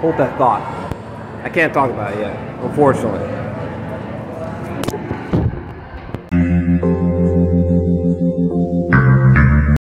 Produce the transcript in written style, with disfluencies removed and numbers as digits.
hold that thought. I can't talk about it yet, unfortunately.